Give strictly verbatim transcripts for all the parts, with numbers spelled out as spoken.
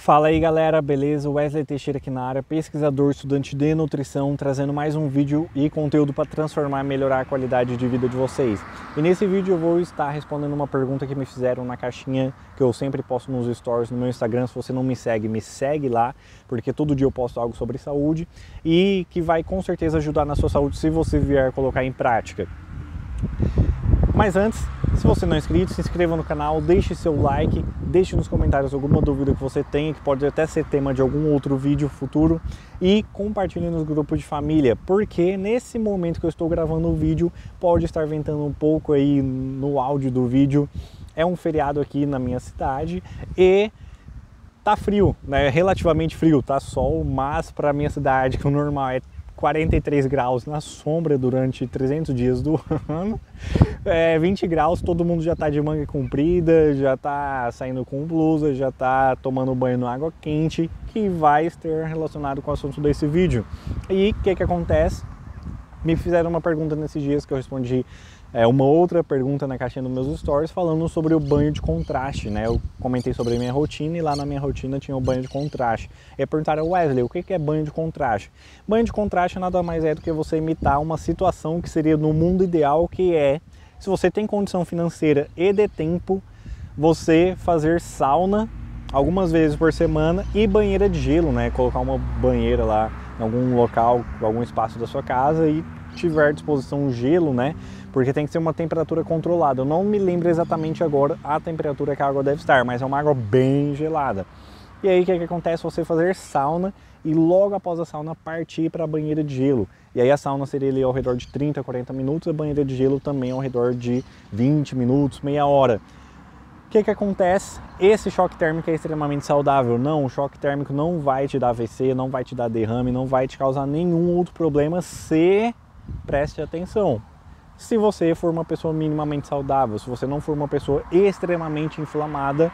Fala aí galera, beleza? Wesley Teixeira aqui na área, pesquisador, estudante de nutrição, trazendo mais um vídeo e conteúdo para transformar e melhorar a qualidade de vida de vocês. E nesse vídeo eu vou estar respondendo uma pergunta que me fizeram na caixinha que eu sempre posto nos stories no meu Instagram. Se você não me segue, me segue lá, porque todo dia eu posto algo sobre saúde e que vai com certeza ajudar na sua saúde se você vier colocar em prática. Mas antes, se você não é inscrito, se inscreva no canal, deixe seu like, deixe nos comentários alguma dúvida que você tenha, que pode até ser tema de algum outro vídeo futuro, e compartilhe nos grupos de família, porque nesse momento que eu estou gravando o vídeo, pode estar ventando um pouco aí no áudio do vídeo. É um feriado aqui na minha cidade e tá frio, né? Relativamente frio, tá sol, mas para minha cidade, que o normal é quarenta e três graus na sombra durante trezentos dias do ano, é, vinte graus, todo mundo já tá de manga comprida, já tá saindo com blusa, já tá tomando banho na água quente, que vai estar relacionado com o assunto desse vídeo. E o que que acontece? Me fizeram uma pergunta nesses dias que eu respondi é, uma outra pergunta na caixinha dos meus stories falando sobre o banho de contraste, né? Eu comentei sobre a minha rotina e lá na minha rotina tinha o banho de contraste. E perguntaram, Wesley, o que é banho de contraste? Banho de contraste nada mais é do que você imitar uma situação que seria no mundo ideal, que é, se você tem condição financeira e de tempo, você fazer sauna algumas vezes por semana e banheira de gelo, né? Colocar uma banheira lá em algum local, algum espaço da sua casa e tiver à disposição gelo, né? Porque tem que ser uma temperatura controlada. Eu não me lembro exatamente agora a temperatura que a água deve estar, mas é uma água bem gelada. E aí o que, que acontece? Você fazer sauna e logo após a sauna partir para a banheira de gelo. E aí a sauna seria ali ao redor de trinta a quarenta minutos, a banheira de gelo também ao redor de vinte minutos, meia hora. O que que acontece? Esse choque térmico é extremamente saudável. Não, o choque térmico não vai te dar A V C, não vai te dar derrame, não vai te causar nenhum outro problema, se preste atenção. Se você for uma pessoa minimamente saudável, se você não for uma pessoa extremamente inflamada,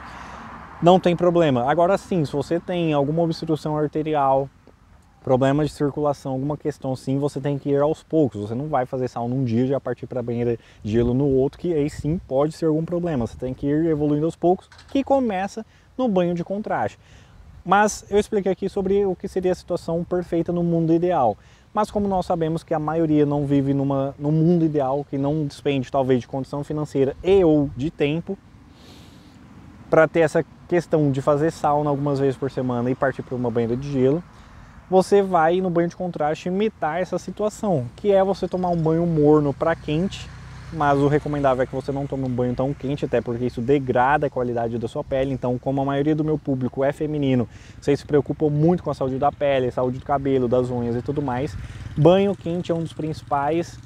não tem problema. Agora sim, se você tem alguma obstrução arterial, problema de circulação, alguma questão assim, você tem que ir aos poucos. Você não vai fazer sauna um dia e já partir para a banheira de gelo no outro, que aí sim pode ser algum problema. Você tem que ir evoluindo aos poucos, que começa no banho de contraste. Mas eu expliquei aqui sobre o que seria a situação perfeita no mundo ideal. Mas como nós sabemos que a maioria não vive numa, num mundo ideal, que não despende talvez de condição financeira e ou de tempo, para ter essa questão de fazer sauna algumas vezes por semana e partir para uma banheira de gelo, você vai no banho de contraste imitar essa situação, que é você tomar um banho morno para quente, mas o recomendável é que você não tome um banho tão quente, até porque isso degrada a qualidade da sua pele. Então, como a maioria do meu público é feminino, vocês se preocupam muito com a saúde da pele, saúde do cabelo, das unhas e tudo mais, banho quente é um dos principais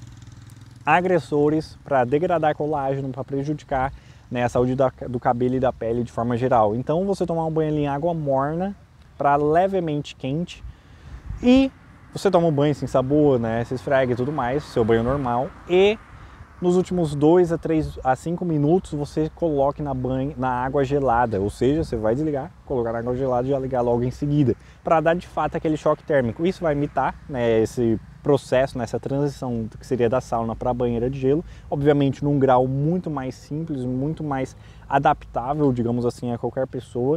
agressores para degradar colágeno, para prejudicar, né, a saúde da, do cabelo e da pele de forma geral. Então, você tomar um banho ali em água morna para levemente quente e você toma um banho sem sabor, né, se esfrega e tudo mais, seu banho normal, e nos últimos dois a três a cinco minutos você coloque na, banho, na água gelada, ou seja, você vai desligar, colocar na água gelada e já ligar logo em seguida, para dar de fato aquele choque térmico. Isso vai imitar, né, esse processo, nessa transição que seria da sauna para a banheira de gelo, obviamente num grau muito mais simples, muito mais adaptável, digamos assim, a qualquer pessoa,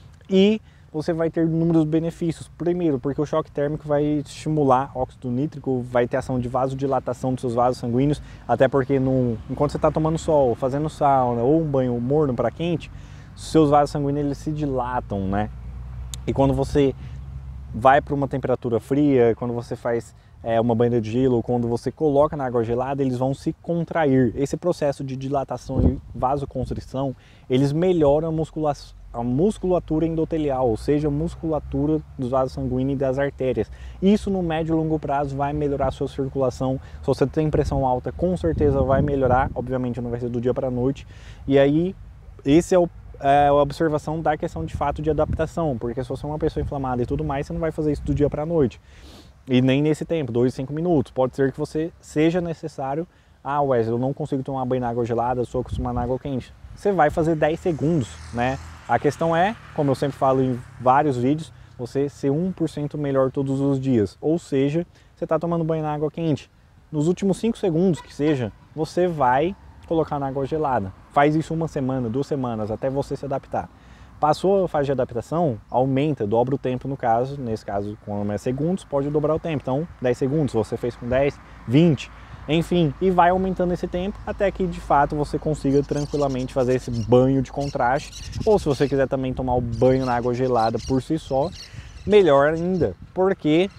e você vai ter inúmeros benefícios. Primeiro, porque o choque térmico vai estimular óxido nítrico, vai ter ação de vasodilatação dos seus vasos sanguíneos, até porque no, enquanto você está tomando sol, fazendo sauna ou um banho morno para quente, seus vasos sanguíneos eles se dilatam, né? E quando você vai para uma temperatura fria, quando você faz é, uma banheira de gelo, ou quando você coloca na água gelada, eles vão se contrair. Esse processo de dilatação e vasoconstrição, eles melhoram a musculação, a musculatura endotelial, ou seja, a musculatura dos vasos sanguíneos e das artérias. Isso no médio e longo prazo vai melhorar a sua circulação. Se você tem pressão alta, com certeza vai melhorar, obviamente não vai ser do dia para a noite. E aí, esse é, o, é a observação da questão de fato de adaptação, porque se você é uma pessoa inflamada e tudo mais, você não vai fazer isso do dia para a noite. E nem nesse tempo, dois, cinco minutos. Pode ser que você seja necessário, ah, Wesley, eu não consigo tomar banho na água gelada, eu sou acostumado na água quente. Você vai fazer dez segundos, né? A questão é, como eu sempre falo em vários vídeos, você ser um por cento melhor todos os dias. Ou seja, você está tomando banho na água quente. Nos últimos cinco segundos que seja, você vai colocar na água gelada. Faz isso uma semana, duas semanas, até você se adaptar. Passou a fase de adaptação, aumenta, dobra o tempo no caso, nesse caso com é segundos, pode dobrar o tempo, então dez segundos, você fez com dez, vinte, enfim, e vai aumentando esse tempo até que de fato você consiga tranquilamente fazer esse banho de contraste, ou se você quiser também tomar o banho na água gelada por si só, melhor ainda, porque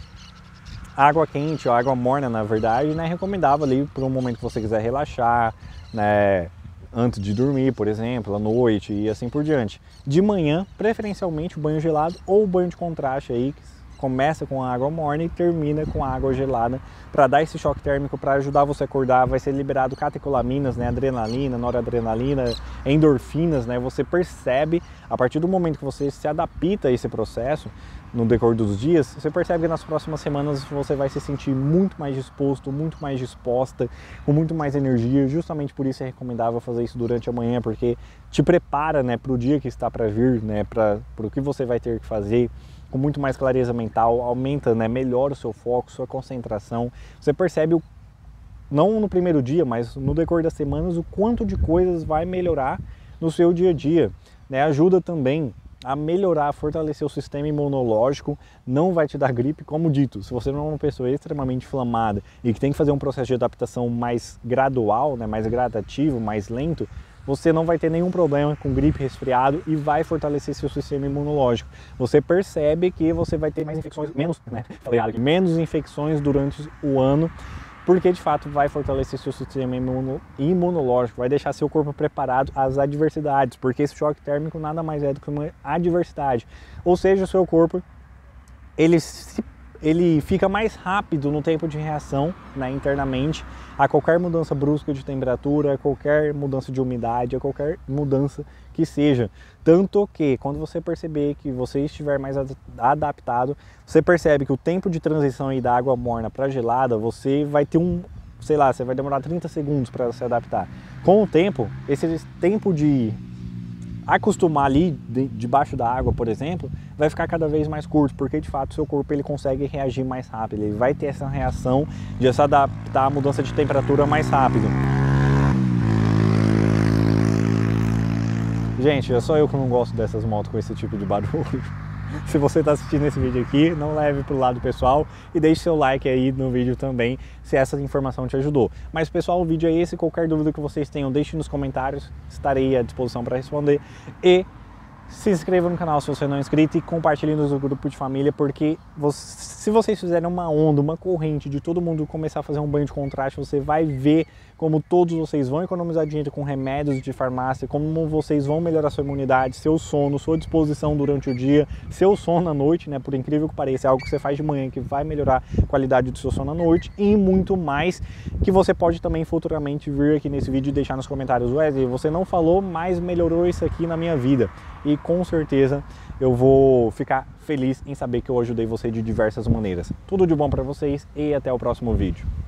água quente ou água morna, na verdade, não é recomendável ali para um momento que você quiser relaxar, né? Antes de dormir, por exemplo, à noite e assim por diante. De manhã, preferencialmente o banho gelado ou o banho de contraste aí, que começa com a água morna e termina com a água gelada, para dar esse choque térmico, para ajudar você a acordar. Vai ser liberado catecolaminas, né, adrenalina, noradrenalina, endorfinas, né? Você percebe, a partir do momento que você se adapta a esse processo, no decorrer dos dias, você percebe que nas próximas semanas você vai se sentir muito mais disposto, muito mais disposta, com muito mais energia. Justamente por isso é recomendável fazer isso durante a manhã, porque te prepara, né, para o dia que está para vir, né, para o que você vai ter que fazer, com muito mais clareza mental, aumenta, né, melhora o seu foco, sua concentração. Você percebe, o, não no primeiro dia, mas no decorrer das semanas, o quanto de coisas vai melhorar no seu dia a dia, né? Ajuda também a melhorar, fortalecer o sistema imunológico, não vai te dar gripe, como dito. Se você não é uma pessoa extremamente inflamada e que tem que fazer um processo de adaptação mais gradual, né, mais gradativo, mais lento, você não vai ter nenhum problema com gripe, resfriado e vai fortalecer seu sistema imunológico. Você percebe que você vai ter mais infecções, menos, né, menos infecções durante o ano, porque de fato vai fortalecer seu sistema imunológico, vai deixar seu corpo preparado às adversidades, porque esse choque térmico nada mais é do que uma adversidade. Ou seja, o seu corpo ele, se, ele fica mais rápido no tempo de reação, né, internamente, a qualquer mudança brusca de temperatura, a qualquer mudança de umidade, a qualquer mudança que seja. Tanto que, quando você perceber que você estiver mais adaptado, você percebe que o tempo de transição aí da água morna para gelada, você vai ter um, sei lá, você vai demorar trinta segundos para se adaptar. Com o tempo, esse tempo de acostumar ali de, debaixo da água, por exemplo, vai ficar cada vez mais curto, porque de fato o seu corpo ele consegue reagir mais rápido, ele vai ter essa reação de se adaptar à mudança de temperatura mais rápido. Gente, é só eu que não gosto dessas motos com esse tipo de barulho. Se você está assistindo esse vídeo aqui, não leve para o lado pessoal e deixe seu like aí no vídeo também, se essa informação te ajudou. Mas pessoal, o vídeo é esse, qualquer dúvida que vocês tenham, deixe nos comentários, estarei à disposição para responder. E se inscreva no canal se você não é inscrito e compartilhe no grupo de família, porque você, se vocês fizerem uma onda, uma corrente de todo mundo começar a fazer um banho de contraste, você vai ver como todos vocês vão economizar dinheiro com remédios de farmácia, como vocês vão melhorar sua imunidade, seu sono, sua disposição durante o dia, seu sono à noite, né? Por incrível que pareça, é algo que você faz de manhã que vai melhorar a qualidade do seu sono à noite e muito mais, que você pode também futuramente vir aqui nesse vídeo e deixar nos comentários: Wesley, você não falou, mas melhorou isso aqui na minha vida. E com certeza eu vou ficar feliz em saber que eu ajudei você de diversas maneiras. Tudo de bom para vocês e até o próximo vídeo.